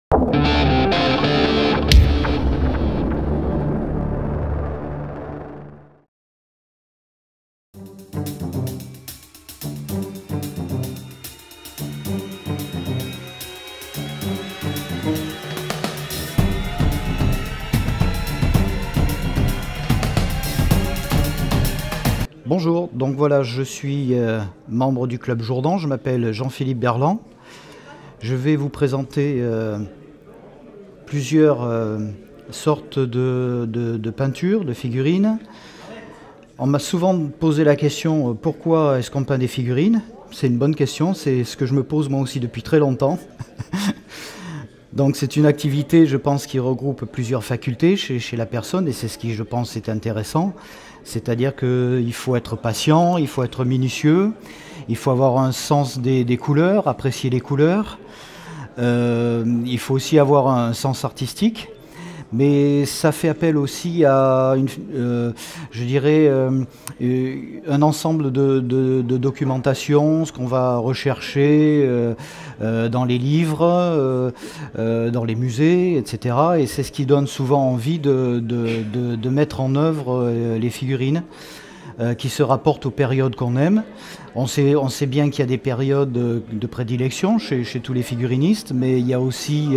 Bonjour, donc voilà, je suis membre du Club Jourdan, je m'appelle Jean-Philippe Berland. Je vais vous présenter plusieurs sortes de peintures, de figurines. On m'a souvent posé la question pourquoi est-ce qu'on peint des figurines? C'est une bonne question, c'est ce que je me pose moi aussi depuis très longtemps. Donc c'est une activité, je pense, qui regroupe plusieurs facultés chez la personne et c'est ce qui, je pense, est intéressant. C'est-à-dire qu'il faut être patient, il faut être minutieux, il faut avoir un sens des couleurs, apprécier les couleurs. Il faut aussi avoir un sens artistique. Mais ça fait appel aussi à, je dirais, un ensemble de documentation, ce qu'on va rechercher dans les livres, dans les musées, etc. Et c'est ce qui donne souvent envie de mettre en œuvre les figurines qui se rapportent aux périodes qu'on aime. On sait bien qu'il y a des périodes de prédilection chez tous les figurinistes, mais il y a aussi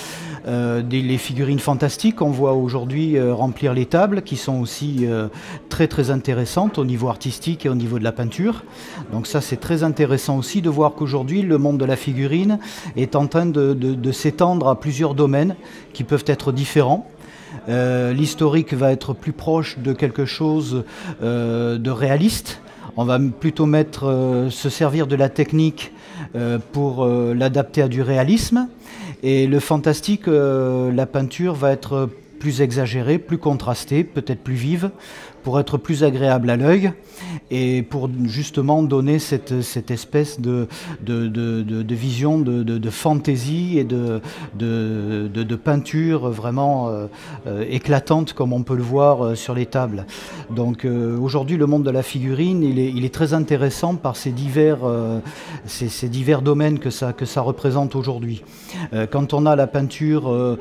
les figurines fantastiques qu'on voit aujourd'hui remplir les tables, qui sont aussi très très intéressantes au niveau artistique et au niveau de la peinture. Donc ça, c'est très intéressant aussi de voir qu'aujourd'hui le monde de la figurine est en train de s'étendre à plusieurs domaines qui peuvent être différents. L'historique va être plus proche de quelque chose de réaliste. On va plutôt se servir de la technique pour l'adapter à du réalisme. Et le fantastique, la peinture va être plus exagérée, plus contrastée, peut-être plus vive, pour être plus agréable à l'œil et pour justement donner cette espèce de vision de fantaisie et de peinture vraiment éclatante comme on peut le voir sur les tables. Donc aujourd'hui le monde de la figurine il est très intéressant par ces divers domaines que ça représente aujourd'hui. Quand on a la peinture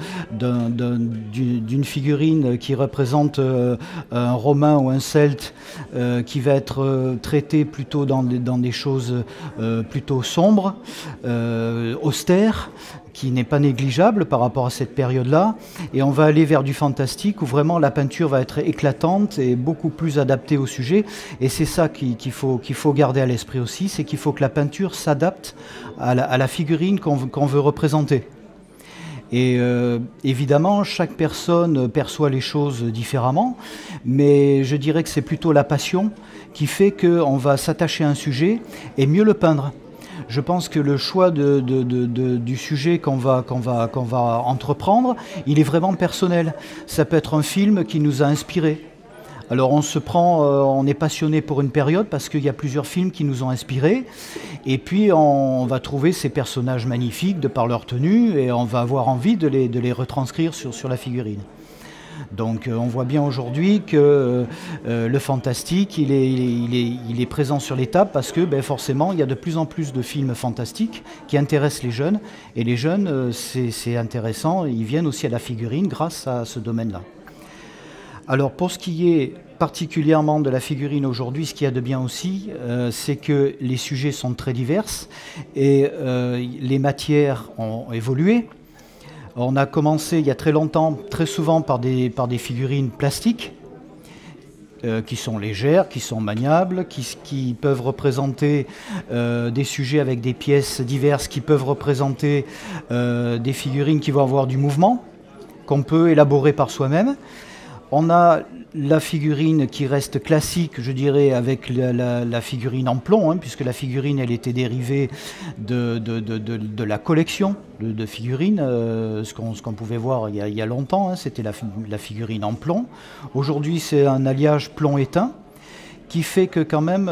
d'une figurine qui représente un romain ou un celte qui va être traité plutôt dans des choses plutôt sombres, austères, qui n'est pas négligeable par rapport à cette période-là. Et on va aller vers du fantastique où vraiment la peinture va être éclatante et beaucoup plus adaptée au sujet. Et c'est ça qu'il faut garder à l'esprit aussi, c'est qu'il faut que la peinture s'adapte à la figurine qu'on veut représenter. Et évidemment, chaque personne perçoit les choses différemment, mais je dirais que c'est plutôt la passion qui fait qu'on va s'attacher à un sujet et mieux le peindre. Je pense que le choix du sujet qu'on va entreprendre, il est vraiment personnel. Ça peut être un film qui nous a inspirés. Alors on est passionné pour une période parce qu'il y a plusieurs films qui nous ont inspirés et puis on va trouver ces personnages magnifiques de par leur tenue et on va avoir envie de les retranscrire sur la figurine. Donc on voit bien aujourd'hui que le fantastique il est présent sur les tables parce que forcément il y a de plus en plus de films fantastiques qui intéressent les jeunes et les jeunes c'est intéressant, ils viennent aussi à la figurine grâce à ce domaine-là. Alors pour ce qui est particulièrement de la figurine aujourd'hui, ce qu'il y a de bien aussi, c'est que les sujets sont très divers et les matières ont évolué. On a commencé il y a très longtemps, très souvent par des figurines plastiques qui sont légères, qui sont maniables, qui peuvent représenter des sujets avec des pièces diverses, qui peuvent représenter des figurines qui vont avoir du mouvement, qu'on peut élaborer par soi-même. On a la figurine qui reste classique, je dirais, avec la figurine en plomb, hein, puisque la figurine, elle était dérivée de la collection de figurines, ce qu'on pouvait voir il y a longtemps, hein, c'était la figurine en plomb. Aujourd'hui, c'est un alliage plomb-étain qui fait que quand même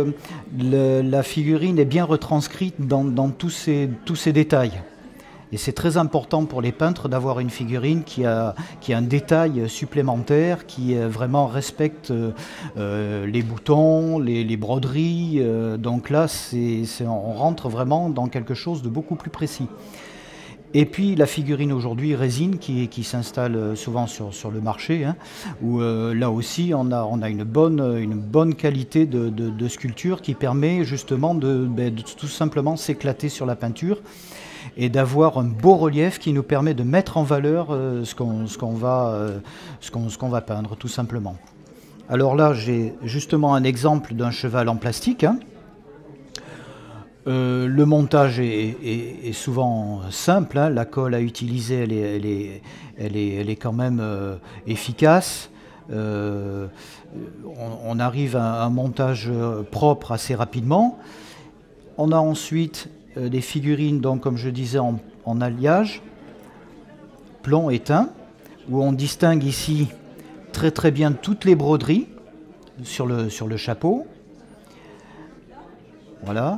la figurine est bien retranscrite dans tous ces détails. Et c'est très important pour les peintres d'avoir une figurine qui a un détail supplémentaire, qui vraiment respecte les boutons, les broderies. Donc là, on rentre vraiment dans quelque chose de beaucoup plus précis. Et puis la figurine aujourd'hui résine qui s'installe souvent sur le marché, hein, où là aussi on a une bonne qualité de sculpture qui permet justement de tout simplement s'éclater sur la peinture et d'avoir un beau relief qui nous permet de mettre en valeur ce qu'on va peindre tout simplement. Alors là j'ai justement un exemple d'un cheval en plastique, hein. Le montage est souvent simple, hein. La colle à utiliser elle est quand même efficace. On arrive à un montage propre assez rapidement. On a ensuite des figurines, donc, comme je disais, en alliage, plomb éteint, où on distingue ici très bien toutes les broderies sur le chapeau. Voilà.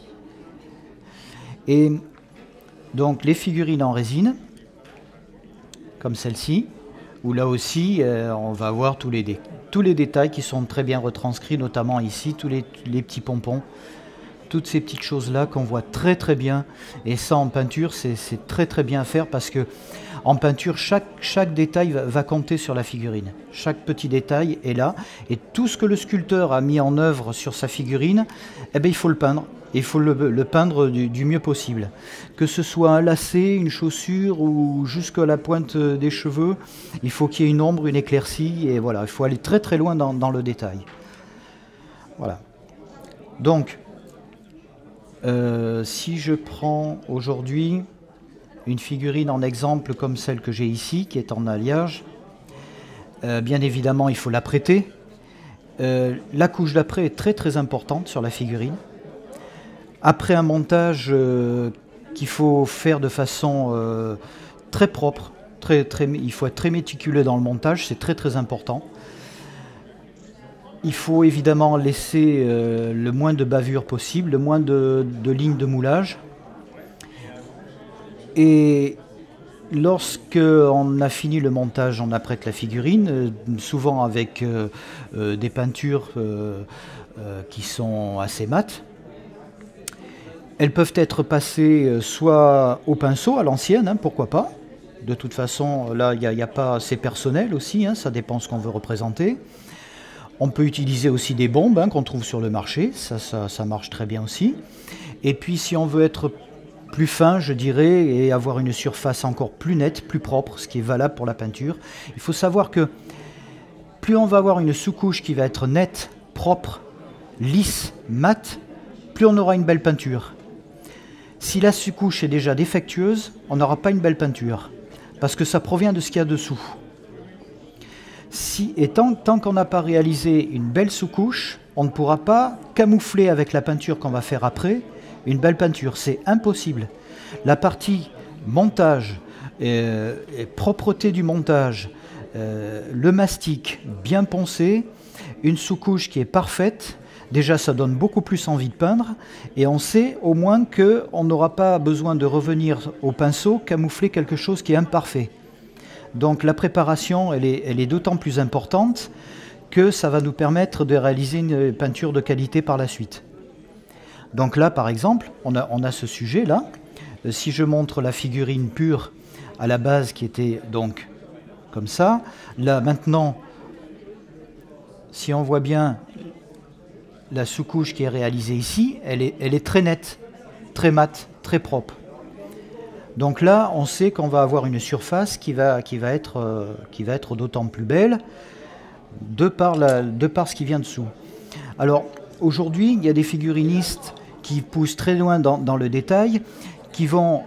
Et donc les figurines en résine, comme celle-ci, où là aussi on va avoir tous les détails qui sont très bien retranscrits, notamment ici, tous les petits pompons, toutes ces petites choses-là qu'on voit très bien. Et ça en peinture, c'est très bien à faire parce que en peinture, chaque détail va compter sur la figurine. Chaque petit détail est là. Et tout ce que le sculpteur a mis en œuvre sur sa figurine, eh bien, il faut le peindre. Il faut le peindre du mieux possible. Que ce soit un lacet, une chaussure ou jusqu'à la pointe des cheveux, il faut qu'il y ait une ombre, une éclaircie. Et voilà, il faut aller très loin dans le détail. Voilà. Donc, si je prends aujourd'hui une figurine en exemple comme celle que j'ai ici, qui est en alliage, bien évidemment il faut l'apprêter. La couche d'après est très importante sur la figurine. Après un montage qu'il faut faire de façon très propre, il faut être très méticuleux dans le montage, c'est très important. Il faut évidemment laisser le moins de bavure possible, le moins de lignes de moulage. Et lorsqu'on a fini le montage, on apprête la figurine, souvent avec des peintures qui sont assez mates. Elles peuvent être passées soit au pinceau, à l'ancienne, hein, pourquoi pas. De toute façon, là, il n'y a pas, c'est personnel aussi, hein, ça dépend ce qu'on veut représenter. On peut utiliser aussi des bombes, hein, qu'on trouve sur le marché, ça marche très bien aussi. Et puis si on veut être plus fin, je dirais, et avoir une surface encore plus nette, plus propre, ce qui est valable pour la peinture, il faut savoir que plus on va avoir une sous-couche qui va être nette, propre, lisse, mate, plus on aura une belle peinture. Si la sous-couche est déjà défectueuse, on n'aura pas une belle peinture, parce que ça provient de ce qu'il y a dessous. Tant qu'on n'a pas réalisé une belle sous-couche, on ne pourra pas camoufler avec la peinture qu'on va faire après une belle peinture. C'est impossible. La partie montage, propreté du montage, le mastic bien poncé, une sous-couche qui est parfaite, déjà ça donne beaucoup plus envie de peindre et on sait au moins qu'on n'aura pas besoin de revenir au pinceau camoufler quelque chose qui est imparfait. Donc la préparation, elle est d'autant plus importante que ça va nous permettre de réaliser une peinture de qualité par la suite. Donc là, par exemple, on a ce sujet-là. Si je montre la figurine pure à la base qui était donc comme ça, là maintenant, si on voit bien la sous-couche qui est réalisée ici, elle est très nette, très mate, très propre. Donc là, on sait qu'on va avoir une surface qui va être d'autant plus belle de par ce qui vient dessous. Alors aujourd'hui, il y a des figurinistes qui poussent très loin dans le détail, qui vont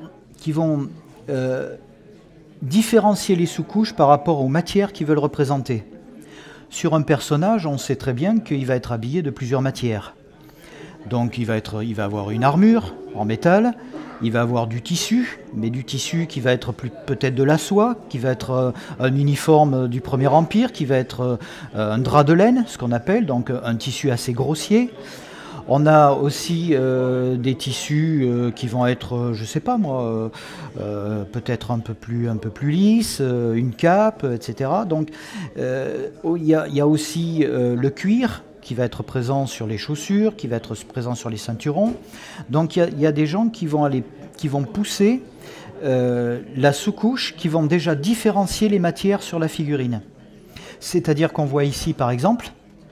différencier les sous-couches par rapport aux matières qu'ils veulent représenter. Sur un personnage, on sait très bien qu'il va être habillé de plusieurs matières. Donc il va avoir une armure en métal, il va avoir du tissu, mais du tissu qui va être peut-être de la soie, qui va être un uniforme du Premier Empire, qui va être un drap de laine, ce qu'on appelle, donc un tissu assez grossier. On a aussi des tissus qui vont être, je sais pas moi, peut-être un peu plus lisses, une cape, etc. Donc il y a aussi le cuir qui va être présent sur les chaussures, qui va être présent sur les ceinturons. Donc il y a des gens qui vont pousser la sous-couche qui vont déjà différencier les matières sur la figurine. C'est-à-dire qu'on voit ici, par exemple,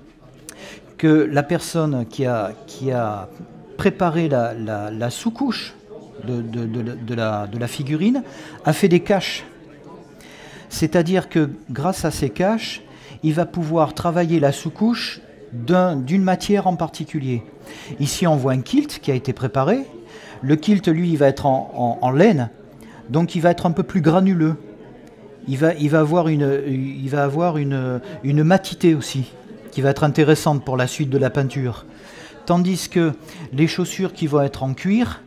que la personne qui a préparé la sous-couche de la figurine a fait des caches. C'est-à-dire que grâce à ces caches, il va pouvoir travailler la sous-couche d'une matière en particulier. Ici, on voit un kilt qui a été préparé. Le kilt, lui, il va être en laine, donc il va être un peu plus granuleux. Il va avoir une matité aussi, qui va être intéressante pour la suite de la peinture. Tandis que les chaussures qui vont être en cuir,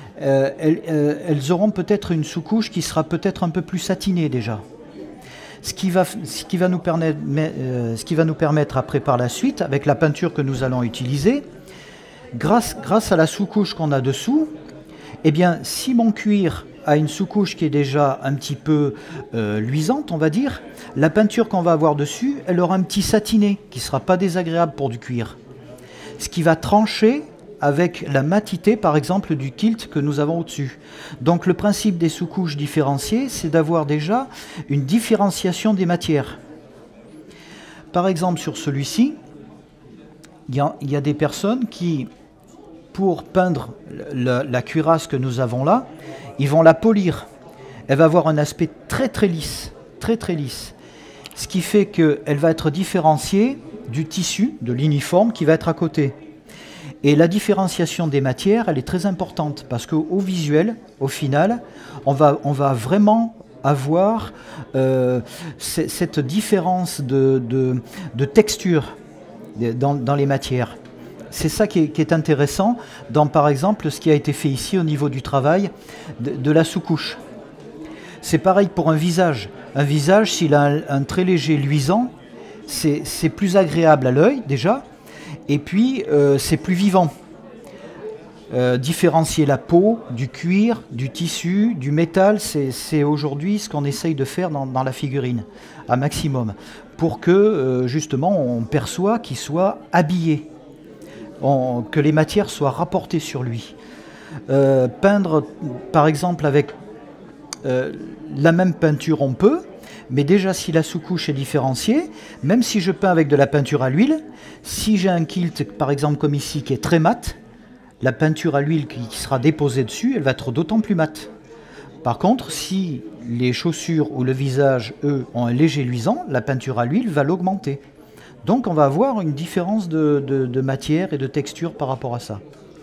elles auront peut-être une sous-couche qui sera peut-être un peu plus satinée déjà. Ce qui va nous permettre après par la suite, avec la peinture que nous allons utiliser, grâce à la sous-couche qu'on a dessous, eh bien, si mon cuir a une sous-couche qui est déjà un petit peu luisante, on va dire, la peinture qu'on va avoir dessus, elle aura un petit satiné qui ne sera pas désagréable pour du cuir. Ce qui va trancher avec la matité, par exemple, du kilt que nous avons au-dessus. Donc le principe des sous-couches différenciées, c'est d'avoir déjà une différenciation des matières. Par exemple, sur celui-ci, il y a des personnes qui, pour peindre la cuirasse que nous avons là, ils vont la polir. Elle va avoir un aspect très très lisse, très lisse. Ce qui fait qu'elle va être différenciée du tissu, de l'uniforme qui va être à côté. Et la différenciation des matières, elle est très importante parce qu'au visuel, au final, on va vraiment avoir cette différence de texture dans les matières. C'est ça qui est intéressant dans, par exemple, ce qui a été fait ici au niveau du travail de la sous-couche. C'est pareil pour un visage. Un visage, s'il a un très léger luisant, c'est plus agréable à l'œil déjà, et puis c'est plus vivant. Différencier la peau, du cuir, du tissu, du métal, c'est aujourd'hui ce qu'on essaye de faire dans la figurine, à maximum, pour que justement on perçoit qu'il soit habillé, que les matières soient rapportées sur lui. Peindre par exemple avec la même peinture on peut, mais déjà si la sous-couche est différenciée, même si je peins avec de la peinture à l'huile, si j'ai un kilt par exemple comme ici qui est très mat, la peinture à l'huile qui sera déposée dessus, elle va être d'autant plus mate. Par contre, si les chaussures ou le visage, eux, ont un léger luisant, la peinture à l'huile va l'augmenter. Donc on va avoir une différence de matière et de texture par rapport à ça.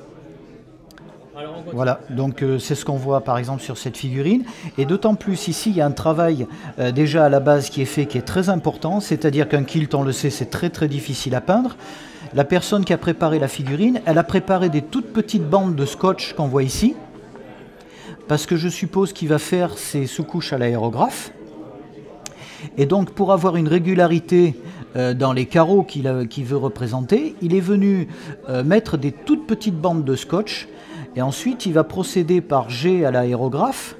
Voilà, donc c'est ce qu'on voit par exemple sur cette figurine. Et d'autant plus ici, il y a un travail déjà à la base qui est fait, qui est très important. C'est-à-dire qu'un kilt, on le sait, c'est très difficile à peindre. La personne qui a préparé la figurine, elle a préparé des toutes petites bandes de scotch qu'on voit ici. Parce que je suppose qu'il va faire ses sous-couches à l'aérographe. Et donc pour avoir une régularité dans les carreaux qu'il veut représenter, il est venu mettre des toutes petites bandes de scotch. Et ensuite, il va procéder par jet à l'aérographe.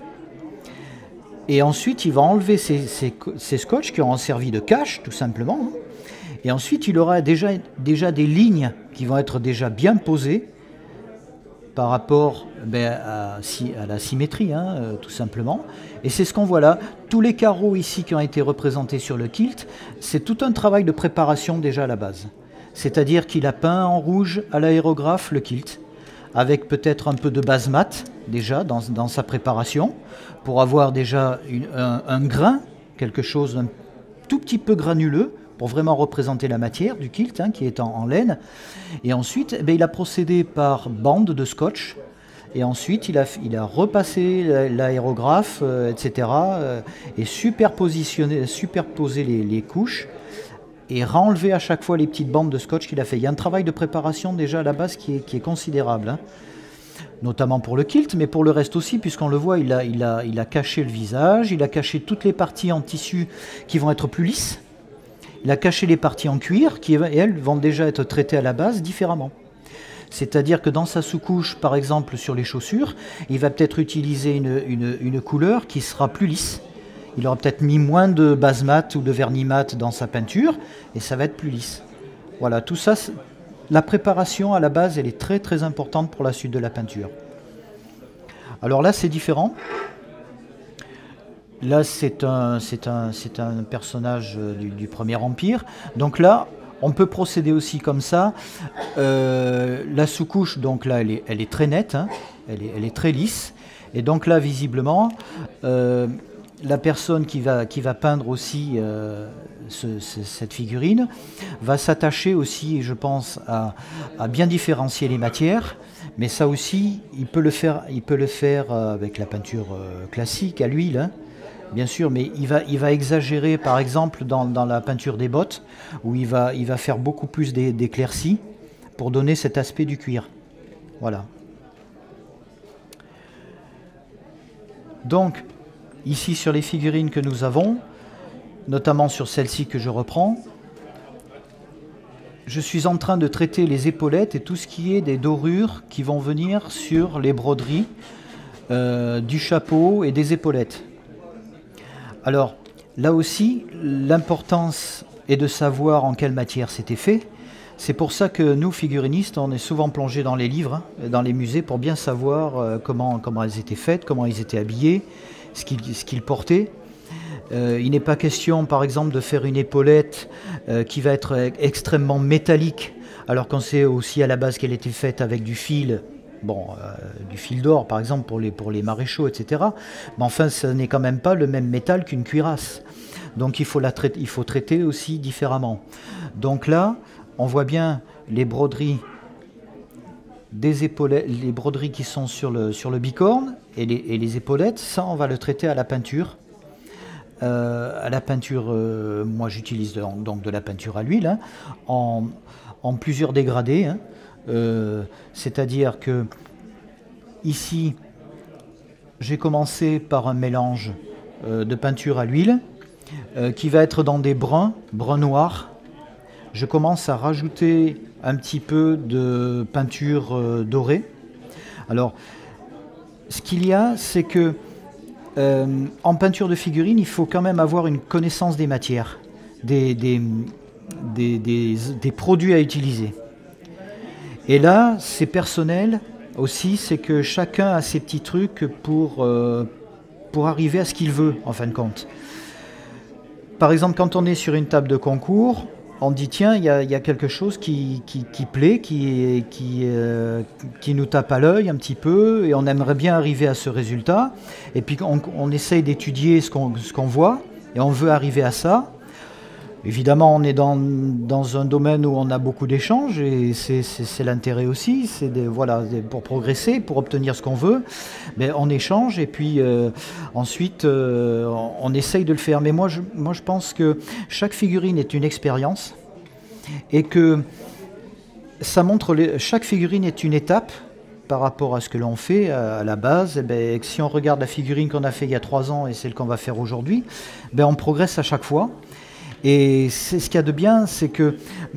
Et ensuite, il va enlever ces scotch qui auront servi de cache, tout simplement. Et ensuite, il aura déjà des lignes qui vont être déjà bien posées par rapport à la symétrie, tout simplement. Et c'est ce qu'on voit là. Tous les carreaux ici qui ont été représentés sur le kilt, c'est tout un travail de préparation déjà à la base. C'est-à-dire qu'il a peint en rouge à l'aérographe le kilt, avec peut-être un peu de base mat déjà dans sa préparation, pour avoir déjà un grain, quelque chose d'un tout petit peu granuleux, pour vraiment représenter la matière du kilt, qui est en laine. Et ensuite, il a procédé par bande de scotch, et ensuite il a repassé l'aérographe, etc., et superposé les couches, et renlever à chaque fois les petites bandes de scotch qu'il a fait. Il y a un travail de préparation déjà à la base qui est considérable, notamment pour le kilt, mais pour le reste aussi, puisqu'on le voit, il a caché le visage, il a caché toutes les parties en tissu qui vont être plus lisses, il a caché les parties en cuir qui, elles, vont déjà être traitées à la base différemment. C'est-à-dire que dans sa sous-couche, par exemple sur les chaussures, il va peut-être utiliser une couleur qui sera plus lisse. Il aura peut-être mis moins de base mat ou de vernis mat dans sa peinture, et ça va être plus lisse. Voilà, tout ça, la préparation à la base, elle est très importante pour la suite de la peinture. Alors là, c'est différent. Là, c'est un personnage du Premier Empire. Donc là, on peut procéder aussi comme ça. La sous-couche, donc là, elle est très nette, hein, elle est très lisse. Et donc là, visiblement, la personne qui va peindre aussi cette figurine va s'attacher aussi, je pense, à bien différencier les matières. Mais ça aussi, il peut le faire avec la peinture classique à l'huile, hein, bien sûr, mais il va exagérer, par exemple, dans la peinture des bottes, où il va faire beaucoup plus d'éclaircies pour donner cet aspect du cuir. Voilà. Donc, ici sur les figurines que nous avons, notamment sur celle-ci que je reprends, je suis en train de traiter les épaulettes et tout ce qui est des dorures qui vont venir sur les broderies du chapeau et des épaulettes. Alors, là aussi, l'importance est de savoir en quelle matière c'était fait. C'est pour ça que nous, figurinistes, on est souvent plongés dans les livres, hein, dans les musées, pour bien savoir comment elles étaient faites, comment ils étaient habillés, ce qu'ils portaient. Il n'est pas question, par exemple, de faire une épaulette qui va être extrêmement métallique, alors qu'on sait aussi à la base qu'elle était faite avec du fil, du fil d'or, par exemple, pour les maréchaux, etc. Mais enfin, ce n'est quand même pas le même métal qu'une cuirasse. Donc il faut traiter aussi différemment. Donc là, on voit bien les broderies des épaulettes, les broderies qui sont sur le bicorne et les épaulettes. Ça, on va le traiter à la peinture. Moi j'utilise donc de la peinture à l'huile, hein, en plusieurs dégradés, hein. C'est-à-dire que ici j'ai commencé par un mélange de peinture à l'huile qui va être dans des brun noirs. Je commence à rajouter un petit peu de peinture dorée. Alors ce qu'il y a, c'est que en peinture de figurine, il faut quand même avoir une connaissance des matières, des produits à utiliser. Et là, c'est personnel aussi, c'est que chacun a ses petits trucs pour arriver à ce qu'il veut, en fin de compte. Par exemple, quand on est sur une table de concours, on dit tiens, il y a quelque chose qui plaît, qui nous tape à l'œil un petit peu, et on aimerait bien arriver à ce résultat. Et puis on essaye d'étudier ce qu'on voit, et on veut arriver à ça. Évidemment, on est dans un domaine où on a beaucoup d'échanges, et c'est l'intérêt aussi, c'est pour progresser, pour obtenir ce qu'on veut, mais on échange, et puis ensuite on essaye de le faire. Mais moi je pense que chaque figurine est une expérience, et que ça montre chaque figurine est une étape par rapport à ce que l'on fait à la base. Et si on regarde la figurine qu'on a fait il y a 3 ans et celle qu'on va faire aujourd'hui, on progresse à chaque fois. Et c'est ce qu'il y a de bien, c'est que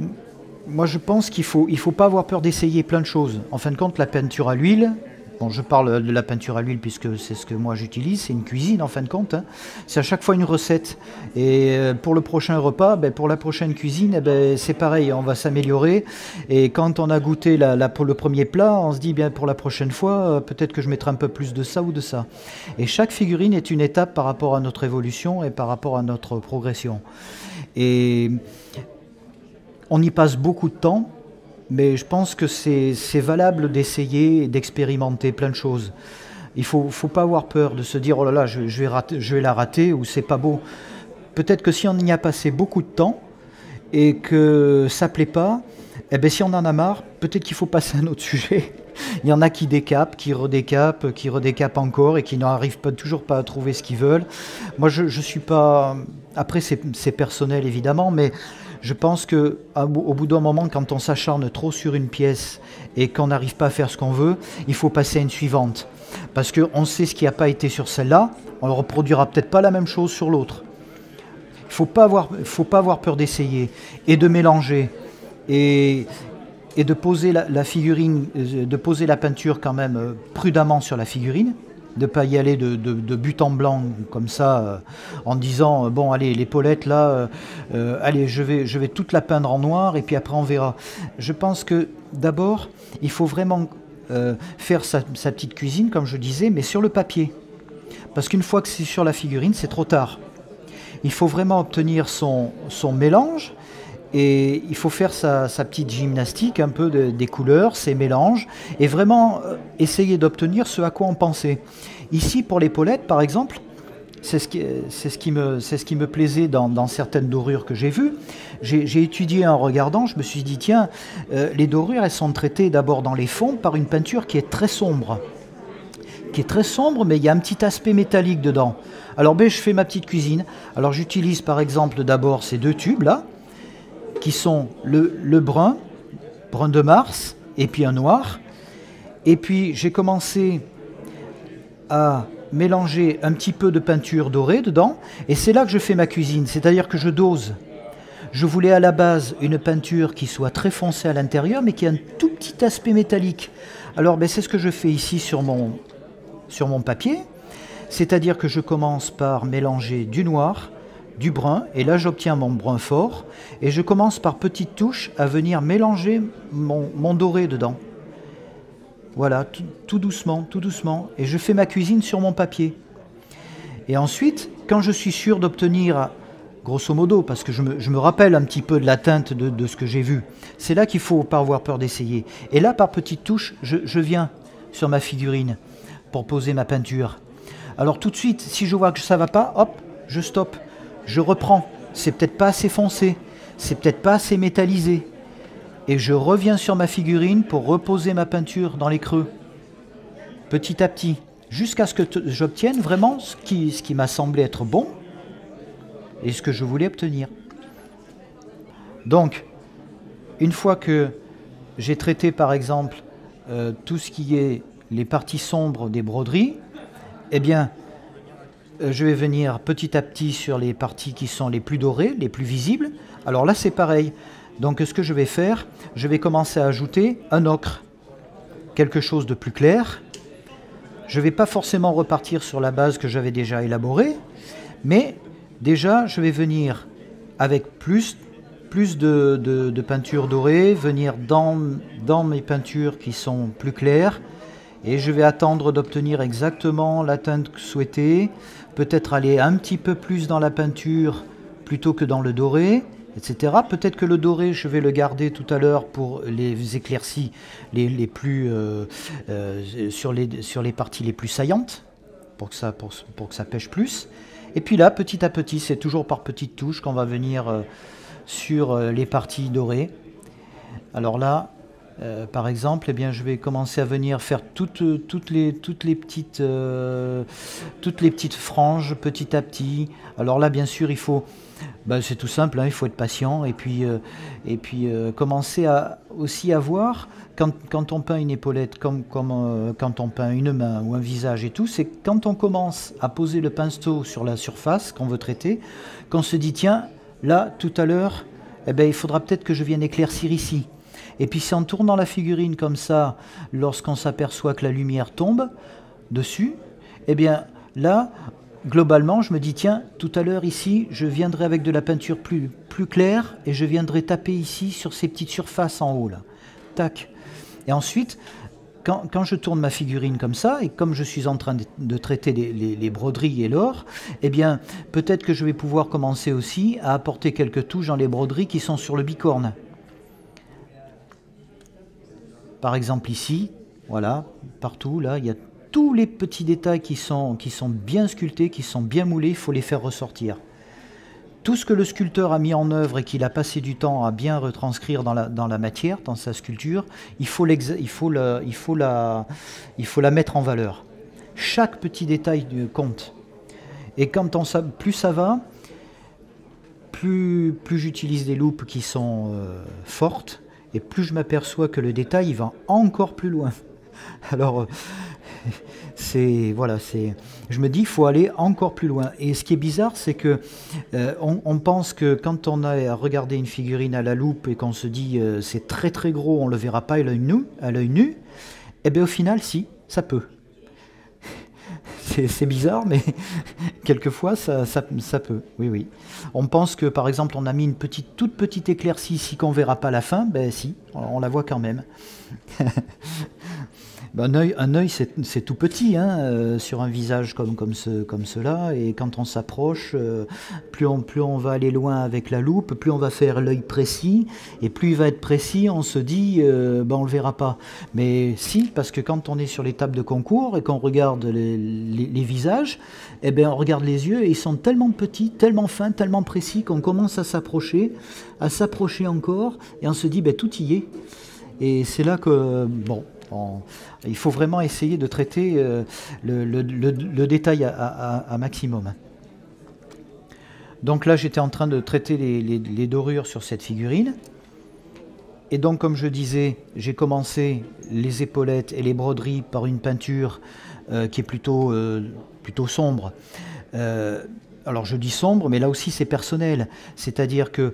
moi je pense qu'il faut pas avoir peur d'essayer plein de choses. En fin de compte, la peinture à l'huile, je parle de la peinture à l'huile puisque c'est ce que moi j'utilise, c'est une cuisine en fin de compte, hein. C'est à chaque fois une recette. Et pour le prochain repas, pour la prochaine cuisine, c'est pareil, on va s'améliorer. Et quand on a goûté pour le premier plat, on se dit bien pour la prochaine fois, peut-être que je mettrai un peu plus de ça ou de ça. Et chaque figurine est une étape par rapport à notre évolution et par rapport à notre progression. Et on y passe beaucoup de temps, mais je pense que c'est valable d'essayer et d'expérimenter plein de choses. Il faut pas avoir peur de se dire oh là là, je vais la rater ou c'est pas beau. Peut-être que si on y a passé beaucoup de temps et que ça plaît pas, si on en a marre, peut-être qu'il faut passer à un autre sujet. Il y en a qui décapent, qui redécapent encore et qui n'arrivent toujours pas à trouver ce qu'ils veulent. Moi, je suis pas... Après, c'est personnel, évidemment, mais je pense qu'au bout d'un moment, quand on s'acharne trop sur une pièce et qu'on n'arrive pas à faire ce qu'on veut, il faut passer à une suivante. Parce qu'on sait ce qui n'a pas été sur celle-là, on ne reproduira peut-être pas la même chose sur l'autre. Il ne faut pas avoir peur d'essayer et de mélanger. Et de poser la figurine, de poser la peinture quand même prudemment sur la figurine, de ne pas y aller de but en blanc comme ça, en disant bon allez l'épaulette là, allez je vais toute la peindre en noir et puis après on verra. Je pense que d'abord il faut vraiment faire sa petite cuisine comme je disais, mais sur le papier. parce qu'une fois que c'est sur la figurine, c'est trop tard. Il faut vraiment obtenir son mélange, et il faut faire sa petite gymnastique un peu des couleurs, ses mélanges, et vraiment essayer d'obtenir ce à quoi on pensait. Ici, pour l'épaulette, par exemple, c'est ce qui me plaisait dans certaines dorures que j'ai vues. J'ai étudié en regardant, je me suis dit, tiens, les dorures, elles sont traitées d'abord dans les fonds par une peinture qui est très sombre. Mais il y a un petit aspect métallique dedans. Alors je fais ma petite cuisine. Alors j'utilise par exemple d'abord ces deux tubes là, qui sont le brun de Mars, et puis un noir. Et puis j'ai commencé à mélanger un petit peu de peinture dorée dedans, et c'est là que je fais ma cuisine, c'est-à-dire que je dose. Je voulais à la base une peinture qui soit très foncée à l'intérieur, mais qui a un tout petit aspect métallique. Alors c'est ce que je fais ici sur mon papier, c'est-à-dire que je commence par mélanger du noir, du brun, et là j'obtiens mon brun fort, et je commence par petites touches à venir mélanger mon doré dedans. Voilà, tout doucement, et je fais ma cuisine sur mon papier. Et ensuite, quand je suis sûr d'obtenir, grosso modo, parce que je me rappelle un petit peu de la teinte de ce que j'ai vu, c'est là qu'il ne faut pas avoir peur d'essayer. Et là, par petites touches, je viens sur ma figurine pour poser ma peinture. Alors tout de suite, si je vois que ça ne va pas, hop, je stoppe, je reprends. C'est peut-être pas assez foncé, c'est peut-être pas assez métallisé. Et je reviens sur ma figurine pour reposer ma peinture dans les creux, petit à petit, jusqu'à ce que j'obtienne vraiment ce qui m'a semblé être bon et ce que je voulais obtenir. Donc, une fois que j'ai traité par exemple tout ce qui est les parties sombres des broderies, eh bien, je vais venir petit à petit sur les parties qui sont les plus dorées, les plus visibles. Alors là, c'est pareil. Donc ce que je vais faire, je vais commencer à ajouter un ocre, quelque chose de plus clair. Je ne vais pas forcément repartir sur la base que j'avais déjà élaborée, mais déjà je vais venir avec plus de peinture dorée, venir dans mes peintures qui sont plus claires, et je vais attendre d'obtenir exactement la teinte souhaitée, peut-être aller un petit peu plus dans la peinture plutôt que dans le doré, etc. Peut-être que le doré, je vais le garder tout à l'heure pour les éclaircies les plus sur les parties les plus saillantes, pour que ça pêche plus. Et puis là, petit à petit, c'est toujours par petites touches qu'on va venir sur les parties dorées. Alors là, par exemple, eh bien, je vais commencer à venir faire toutes les petites franges petit à petit. Alors là, bien sûr, il faut, c'est tout simple, hein, il faut être patient et puis commencer aussi à voir quand on peint une épaulette, comme quand on peint une main ou un visage et tout, c'est quand on commence à poser le pinceau sur la surface qu'on veut traiter, qu'on se dit tiens, là, tout à l'heure, il faudra peut-être que je vienne éclaircir ici. Et puis si en tournant la figurine comme ça, lorsqu'on s'aperçoit que la lumière tombe dessus, eh bien là, globalement, je me dis, tiens, tout à l'heure ici, je viendrai avec de la peinture plus claire et je viendrai taper ici sur ces petites surfaces en haut, là. Tac. Et ensuite, quand je tourne ma figurine comme ça, et comme je suis en train de traiter les broderies et l'or, eh bien, peut-être que je vais pouvoir commencer aussi à apporter quelques touches dans les broderies qui sont sur le bicorne. Par exemple ici, voilà, partout, là, il y a tous les petits détails qui sont bien sculptés, qui sont bien moulés, il faut les faire ressortir. Tout ce que le sculpteur a mis en œuvre et qu'il a passé du temps à bien retranscrire dans la matière, dans sa sculpture, il faut la mettre en valeur. Chaque petit détail compte. Et plus ça va, plus j'utilise des loupes qui sont fortes, et plus je m'aperçois que le détail il va encore plus loin. Alors, je me dis il faut aller encore plus loin. Et ce qui est bizarre, c'est que on pense que quand on a à regarder une figurine à la loupe et qu'on se dit c'est très très gros, on ne le verra pas à l'œil nu, eh bien au final, si, ça peut. C'est bizarre, mais quelquefois ça peut, oui. On pense que par exemple on a mis une toute petite éclaircie ici qu'on ne verra pas à la fin, ben si, on la voit quand même. Ben, un œil c'est tout petit hein, sur un visage comme cela, et quand on s'approche, plus on va aller loin avec la loupe, plus on va faire l'œil précis, et plus il va être précis, on se dit, ben, on le verra pas. Mais si, parce que quand on est sur les tables de concours et qu'on regarde les visages, eh ben, on regarde les yeux et ils sont tellement petits, tellement fins, tellement précis qu'on commence à s'approcher encore, et on se dit, ben, tout y est. Et c'est là que, bon, il faut vraiment essayer de traiter le détail à maximum. Donc là, j'étais en train de traiter les dorures sur cette figurine. Et donc, comme je disais, j'ai commencé les épaulettes et les broderies par une peinture qui est plutôt sombre. Alors, je dis sombre, mais là aussi, c'est personnel. C'est-à-dire que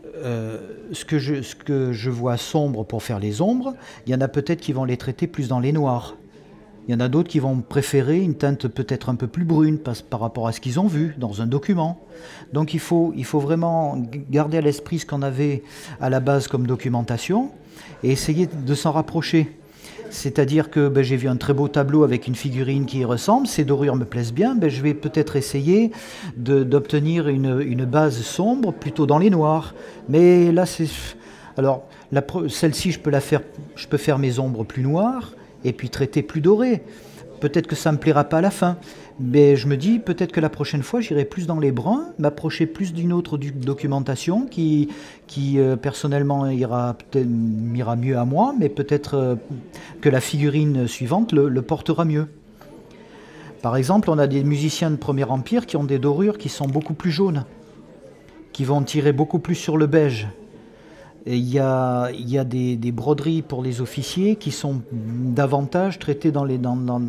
ce que je vois sombre pour faire les ombres, il y en a peut-être qui vont les traiter plus dans les noirs. Il y en a d'autres qui vont préférer une teinte peut-être un peu plus brune par rapport à ce qu'ils ont vu dans un document. Donc il faut vraiment garder à l'esprit ce qu'on avait à la base comme documentation et essayer de s'en rapprocher. C'est-à-dire que ben, j'ai vu un très beau tableau avec une figurine qui y ressemble, ces dorures me plaisent bien, ben, je vais peut-être essayer d'obtenir une base sombre plutôt dans les noirs. Mais là, alors celle-ci, je peux faire mes ombres plus noires et puis traiter plus dorées. Peut-être que ça ne me plaira pas à la fin, mais je me dis peut-être que la prochaine fois j'irai plus dans les bruns, m'approcher plus d'une autre documentation qui personnellement m'ira mieux à moi, mais peut-être que la figurine suivante le portera mieux. Par exemple, on a des musiciens de Premier Empire qui ont des dorures qui sont beaucoup plus jaunes, qui vont tirer beaucoup plus sur le beige. Et il y a des broderies pour les officiers qui sont davantage traitées dans les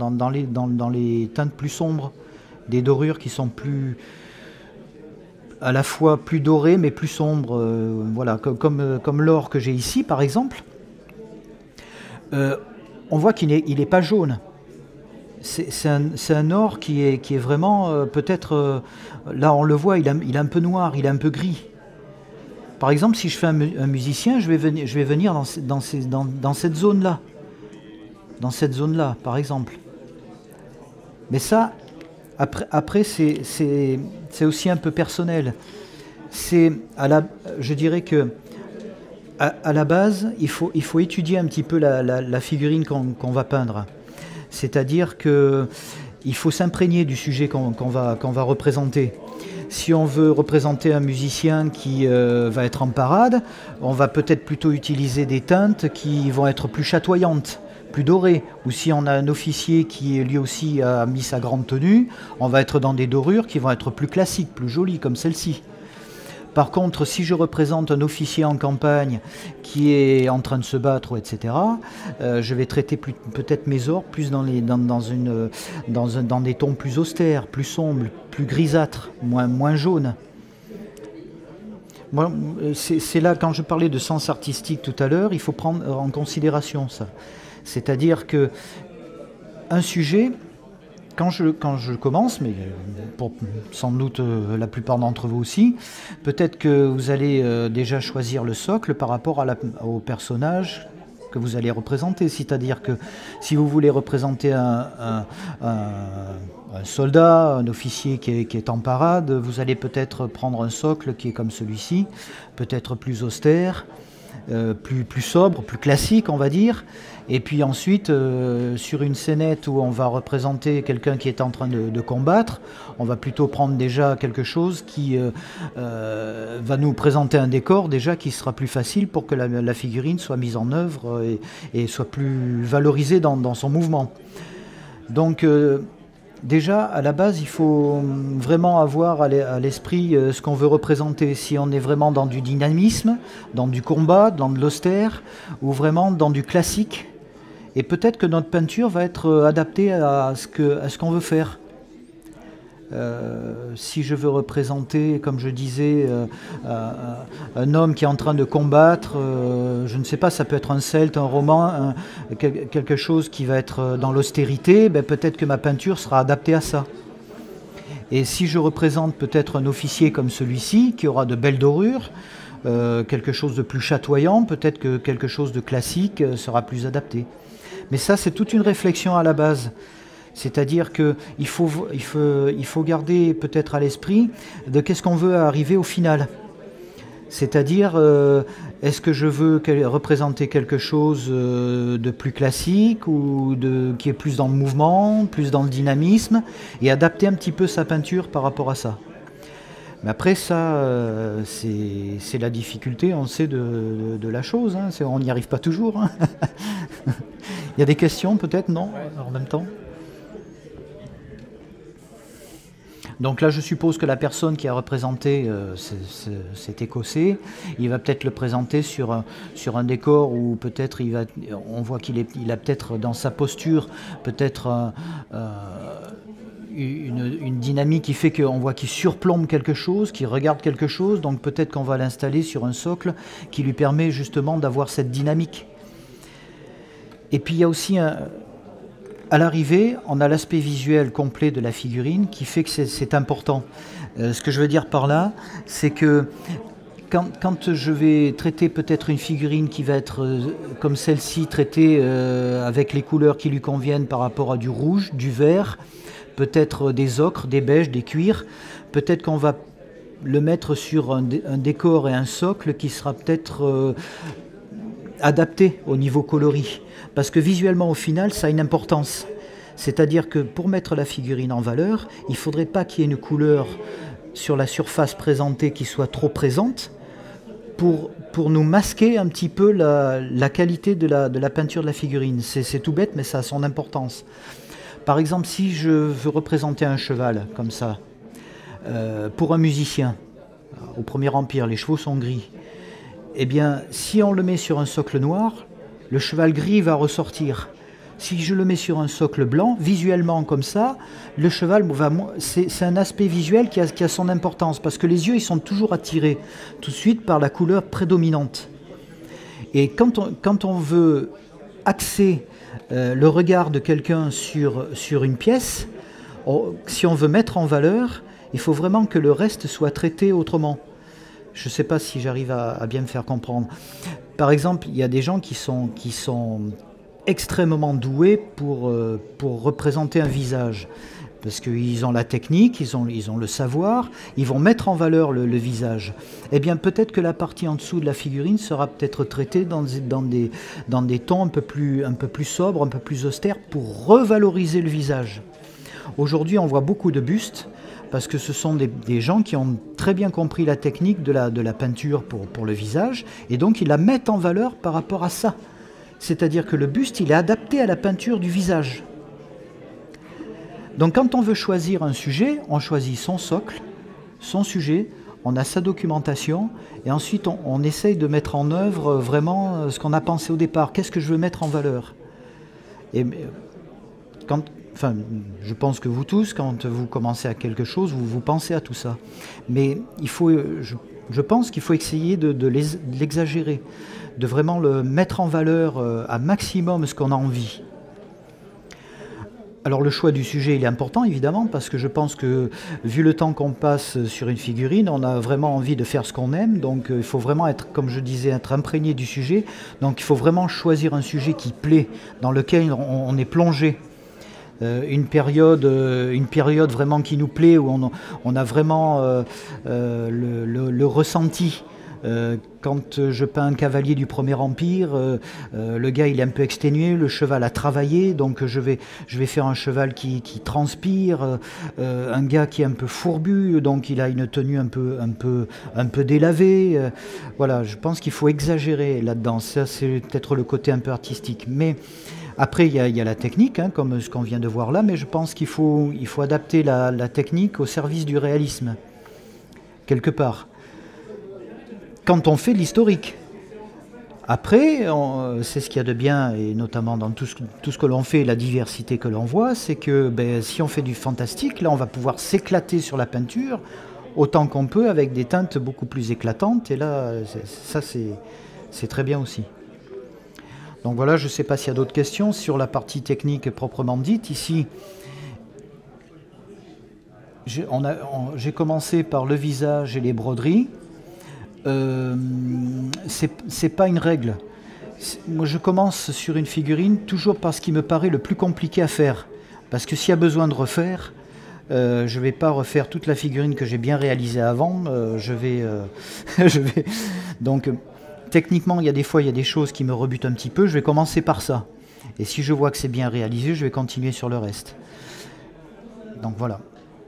teintes plus sombres, des dorures qui sont à la fois plus dorées mais plus sombres, voilà, comme l'or que j'ai ici par exemple. On voit qu'il n'est pas jaune. C'est un or qui est vraiment peut-être, là on le voit, il est un peu noir, il est un peu gris. Par exemple, si je fais un musicien, je vais venir dans cette zone-là. Dans cette zone-là, par exemple. Mais ça, après c'est aussi un peu personnel. Je dirais que à la base, il faut étudier un petit peu la figurine qu'on va peindre. C'est-à-dire qu'il faut s'imprégner du sujet qu'on va représenter. Si on veut représenter un musicien qui va être en parade, on va peut-être plutôt utiliser des teintes qui vont être plus chatoyantes, plus dorées. Ou si on a un officier qui lui aussi a mis sa grande tenue, on va être dans des dorures qui vont être plus classiques, plus jolies, comme celle-ci. Par contre, si je représente un officier en campagne qui est en train de se battre, etc., je vais traiter peut-être mes ors plus dans des tons plus austères, plus sombres, plus grisâtres, moins jaunes. C'est là, quand je parlais de sens artistique tout à l'heure, il faut prendre en considération ça. C'est-à-dire que un sujet, quand je commence, mais pour sans doute la plupart d'entre vous aussi, peut-être que vous allez déjà choisir le socle par rapport au personnage que vous allez représenter. C'est-à-dire que si vous voulez représenter un soldat, un officier qui est en parade, vous allez peut-être prendre un socle qui est comme celui-ci, peut-être plus austère, plus sobre, plus classique, on va dire. Et puis ensuite, sur une scénette où on va représenter quelqu'un qui est en train de combattre, on va plutôt prendre déjà quelque chose qui va nous présenter un décor déjà qui sera plus facile pour que la figurine soit mise en œuvre et soit plus valorisée dans son mouvement. Donc déjà, à la base, il faut vraiment avoir à l'esprit ce qu'on veut représenter. Si on est vraiment dans du dynamisme, dans du combat, dans de l'austère, ou vraiment dans du classique. Et peut-être que notre peinture va être adaptée à ce qu'on veut faire. Si je veux représenter, comme je disais, un homme qui est en train de combattre, je ne sais pas, ça peut être un celte, un roman, quelque chose qui va être dans l'austérité, ben peut-être que ma peinture sera adaptée à ça. Et si je représente peut-être un officier comme celui-ci, qui aura de belles dorures, quelque chose de plus chatoyant, peut-être que quelque chose de classique sera plus adapté. Mais ça, c'est toute une réflexion à la base. C'est-à-dire qu'il faut garder peut-être à l'esprit de qu'est-ce qu'on veut arriver au final. C'est-à-dire, est-ce que je veux représenter quelque chose de plus classique ou qui est plus dans le mouvement, plus dans le dynamisme, et adapter un petit peu sa peinture par rapport à ça. Mais après ça, c'est la difficulté, on sait, de la chose. Hein. On n'y arrive pas toujours. Hein. Il y a des questions peut-être, non, en même temps? Donc là, je suppose que la personne qui a représenté cet Écossais, il va peut-être le présenter sur un décor où peut-être on voit qu'il a peut-être dans sa posture peut-être une dynamique qui fait qu'on voit qu'il surplombe quelque chose, qu'il regarde quelque chose, donc peut-être qu'on va l'installer sur un socle qui lui permet justement d'avoir cette dynamique. Et puis il y a aussi à l'arrivée, on a l'aspect visuel complet de la figurine qui fait que c'est important. Ce que je veux dire par là, c'est que quand je vais traiter peut-être une figurine qui va être comme celle-ci, traitée avec les couleurs qui lui conviennent par rapport à du rouge, du vert, peut-être des ocres, des beiges, des cuirs, peut-être qu'on va le mettre sur un décor et un socle qui sera peut-être adapté au niveau coloris. Parce que visuellement, au final, ça a une importance. C'est-à-dire que pour mettre la figurine en valeur, il ne faudrait pas qu'il y ait une couleur sur la surface présentée qui soit trop présente pour nous masquer un petit peu la qualité de la peinture de la figurine. C'est tout bête, mais ça a son importance. Par exemple, si je veux représenter un cheval, comme ça, pour un musicien, au Premier Empire, les chevaux sont gris. Eh bien, si on le met sur un socle noir, le cheval gris va ressortir. Si je le mets sur un socle blanc, visuellement comme ça, le cheval va... C'est un aspect visuel qui a son importance, parce que les yeux, ils sont toujours attirés tout de suite par la couleur prédominante. Et quand on veut axer le regard de quelqu'un sur une pièce, si on veut mettre en valeur, il faut vraiment que le reste soit traité autrement. Je ne sais pas si j'arrive à bien me faire comprendre. Par exemple, il y a des gens qui sont extrêmement doués pour représenter un visage. Parce qu'ils ont la technique, ils ont le savoir, ils vont mettre en valeur le visage. Eh bien, peut-être que la partie en dessous de la figurine sera peut-être traitée dans des tons un peu plus sobres, un peu plus austères, pour revaloriser le visage. Aujourd'hui, on voit beaucoup de bustes, parce que ce sont des gens qui ont très bien compris la technique de la peinture pour le visage, et donc ils la mettent en valeur par rapport à ça. C'est-à-dire que le buste, il est adapté à la peinture du visage. Donc quand on veut choisir un sujet, on choisit son socle, son sujet, on a sa documentation, et ensuite on essaye de mettre en œuvre vraiment ce qu'on a pensé au départ. Qu'est-ce que je veux mettre en valeur? Et je pense que vous tous, quand vous commencez à quelque chose, vous pensez à tout ça. Mais je pense qu'il faut essayer de l'exagérer, de vraiment le mettre en valeur à maximum ce qu'on a envie. Alors le choix du sujet, il est important évidemment, parce que je pense que vu le temps qu'on passe sur une figurine, on a vraiment envie de faire ce qu'on aime, donc il faut vraiment être, comme je disais, être imprégné du sujet. Donc il faut vraiment choisir un sujet qui plaît, dans lequel on est plongé. Une période vraiment qui nous plaît, où on a vraiment le ressenti. Quand je peins un cavalier du Premier Empire, le gars il est un peu exténué, le cheval a travaillé, donc je vais faire un cheval qui transpire, un gars qui est un peu fourbu, donc il a une tenue un peu délavée. Voilà, je pense qu'il faut exagérer là-dedans. Ça, c'est peut-être le côté un peu artistique. Mais après, il y a la technique, hein, comme ce qu'on vient de voir là, mais je pense qu'il faut adapter la technique au service du réalisme, quelque part. Quand on fait de l'historique. Après, c'est ce qu'il y a de bien, et notamment dans tout ce que l'on fait, la diversité que l'on voit, c'est que si on fait du fantastique, là on va pouvoir s'éclater sur la peinture autant qu'on peut, avec des teintes beaucoup plus éclatantes, et là, ça c'est très bien aussi. Donc voilà, je ne sais pas s'il y a d'autres questions sur la partie technique proprement dite. Ici, j'ai commencé par le visage et les broderies. C'est pas une règle. Moi, je commence sur une figurine toujours par ce qui me paraît le plus compliqué à faire. Parce que s'il y a besoin de refaire, je ne vais pas refaire toute la figurine que j'ai bien réalisée avant. Je vais. Donc, techniquement, il y a des fois, il y a des choses qui me rebutent un petit peu. Je vais commencer par ça. Et si je vois que c'est bien réalisé, je vais continuer sur le reste. Donc voilà.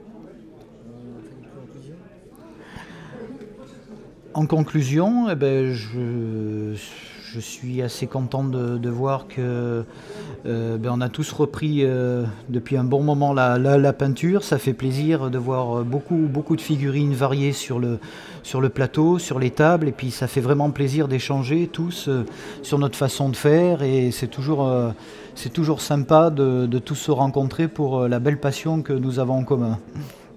En conclusion, eh ben, je suis assez content de voir que on a tous repris depuis un bon moment la peinture. Ça fait plaisir de voir beaucoup de figurines variées sur le plateau, sur les tables. Et puis ça fait vraiment plaisir d'échanger tous sur notre façon de faire. Et c'est toujours sympa de tous se rencontrer pour la belle passion que nous avons en commun.